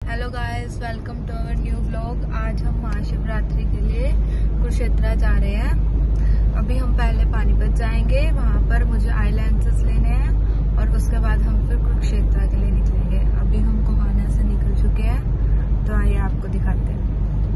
Hello guys, welcome to our new vlog. आज हम महाशिवरात्रि के लिए कुरुक्षेत्र जा रहे हैं। अभी हम पहले पानीपत जाएंगे, वहां पर मुझे आई लेंसेज लेने हैं और उसके बाद हम फिर कुरुक्षेत्र के लिए निकलेंगे। अभी हम कोहाना से निकल चुके हैं, तो आइए आपको दिखाते हैं।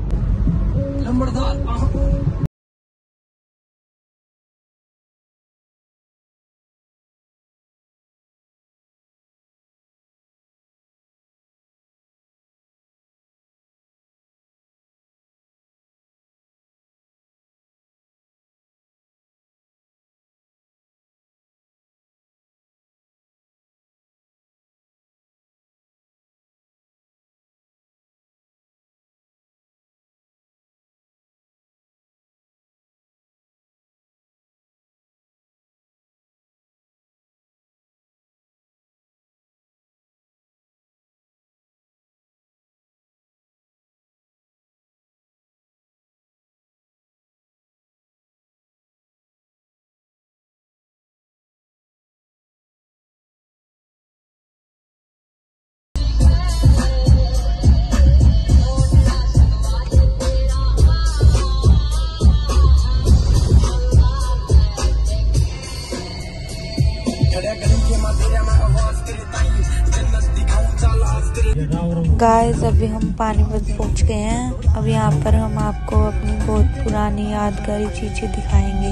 गाइस, अभी हम पानीपत पहुंच गए हैं। अब यहाँ पर हम आपको अपनी बहुत पुरानी यादगारी चीजें दिखाएंगे।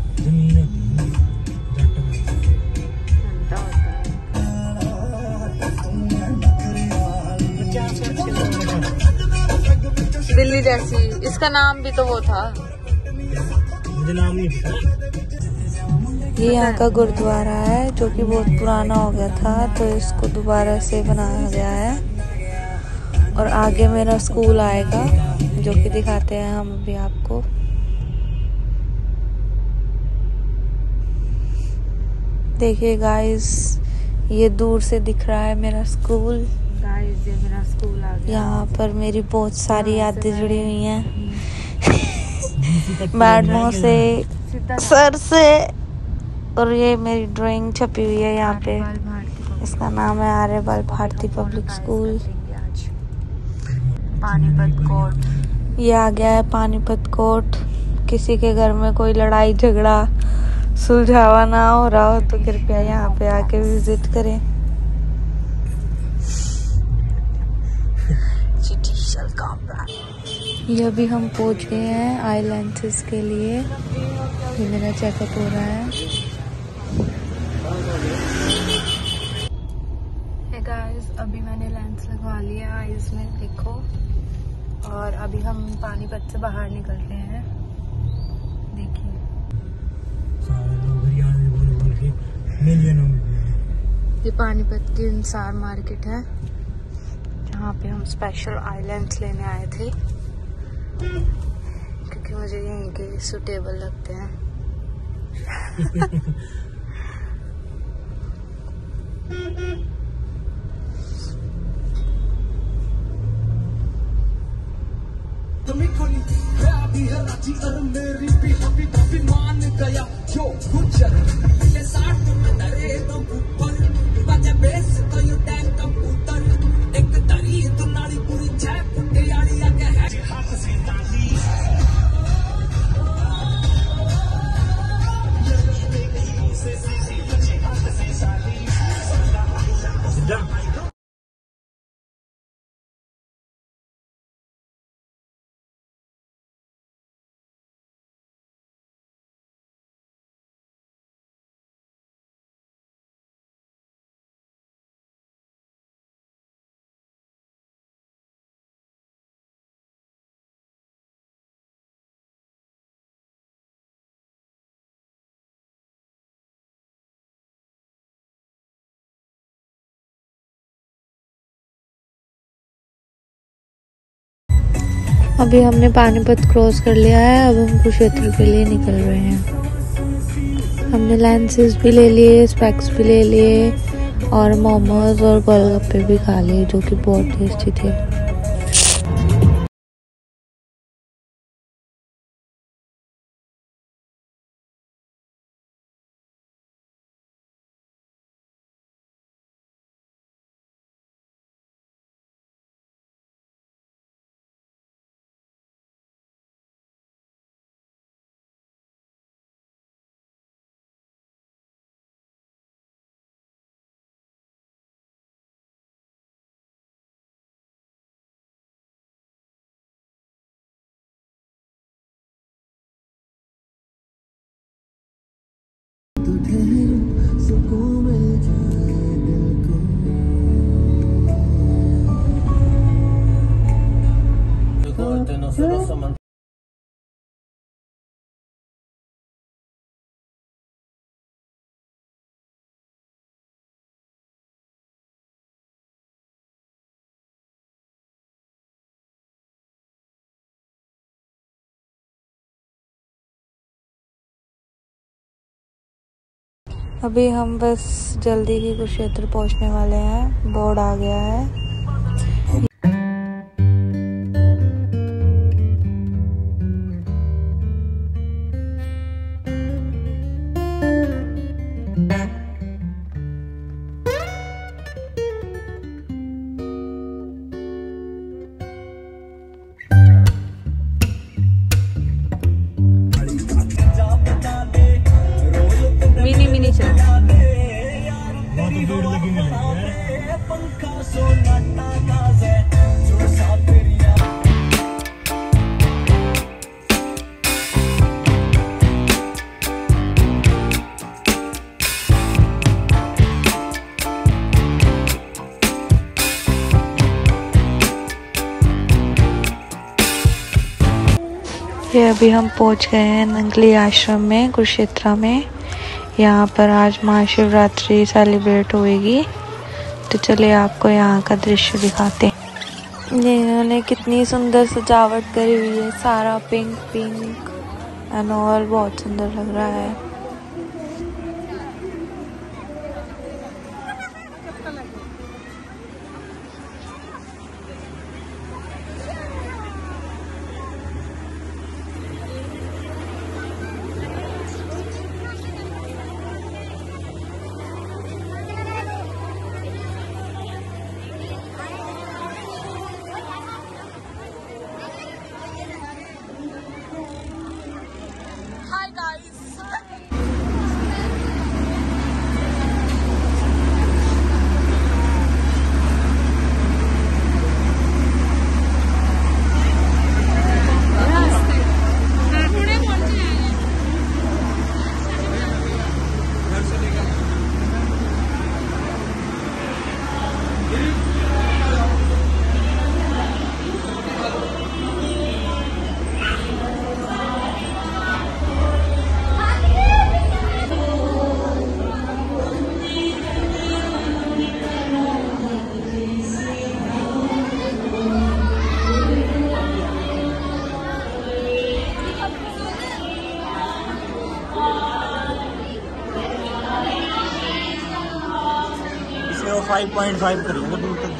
दिल्ली जैसी, इसका नाम भी तो वो था, मुझे नाम नहीं पता। ये यहाँ का गुरुद्वारा है जो कि बहुत पुराना हो गया था, तो इसको दोबारा से बनाया गया है। और आगे मेरा स्कूल आएगा जो कि दिखाते हैं हम अभी आपको। देखिए गाइस, ये दूर से दिख रहा है मेरा स्कूल। गाइस, ये मेरा स्कूल आ गया। यहाँ पर मेरी बहुत सारी यादें जुड़ी हुई हैं मैडमों से, सर से, और ये मेरी ड्राइंग छपी हुई है यहाँ पे। इसका नाम है Aryabal Bharati public school, Panipat court. ये आ गया है पानीपत कोर्ट। किसी के घर में कोई लड़ाई झगड़ा सुलझावा ना हो रहा हो तो कृपया यहाँ पे आके विजिट करें। ये अभी हम पहुंच गए हैं आई लेंसेज के लिए। ये मेरा चेकअप हो रहा है। गाइस, अभी मैंने लेंस लगवा लिया आईज में, देखो। और अभी हम पानीपत से बाहर निकल रहे हैं। देखिए, ये पानीपत की इंसार मार्केट है जहाँ पे हम स्पेशल आई लेंस लेने आए थे, क्योंकि मुझे यहीं के सूटेबल लगते हैं। मेरी भी कभी मान गया जो गुजर साथ में दरे तो ऊपर बजे बेस तो यू टैंक कबूतर एक दरी तो नाली पूरी छह फुटे यारी आगे है हाथ से ताली। अभी हमने पानीपत क्रॉस कर लिया है। अब हम कुरुक्षेत्र के लिए निकल रहे हैं। हमने लेंसेज भी ले लिए, स्पेक्स भी ले लिए और मोमोज और गोलगप्पे भी खा लिए जो कि बहुत टेस्टी थे। अभी हम बस जल्दी ही कुरुक्षेत्र पहुंचने वाले हैं। बोर्ड आ गया है। मिनी चल ये अभी हम पहुंच गए हैं नंगली आश्रम में कुरुक्षेत्र में। यहाँ पर आज महाशिवरात्रि सेलिब्रेट होएगी, तो चलिए आपको यहाँ का दृश्य दिखाते हैं। ये इन्होंने कितनी सुंदर सजावट करी हुई है, सारा पिंक पिंक एंड ऑल, बहुत सुंदर लग रहा है। वो 5.5 कर लेंगे दूर तक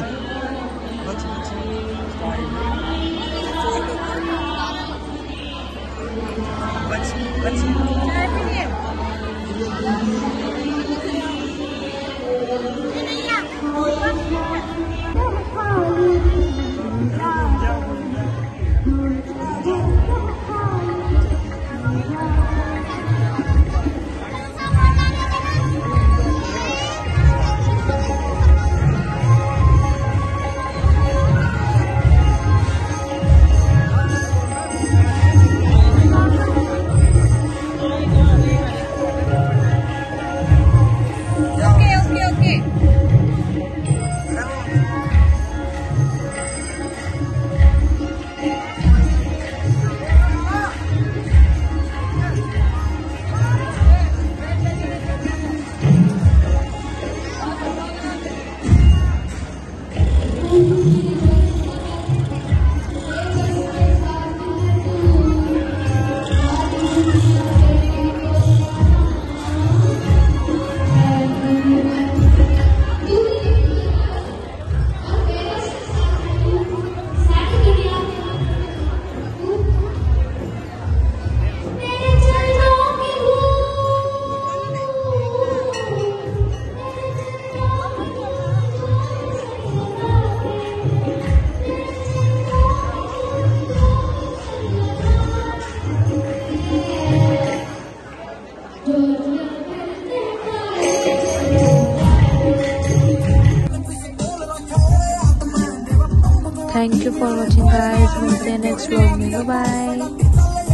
Thank you for watching guys. मिलते हैं नेक्स्ट व्लॉग में, बाय बाय।